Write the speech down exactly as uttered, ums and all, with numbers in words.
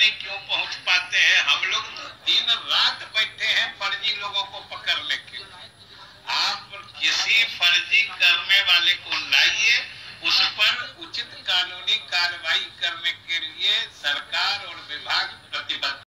नहीं क्यों पहुंच पाते हैं। हम लोग दिन रात बैठे हैं फर्जी लोगों को पकड़ने के लिए। आप किसी फर्जी करने वाले को लाइए, उस पर उचित कानूनी कार्रवाई करने के लिए सरकार और विभाग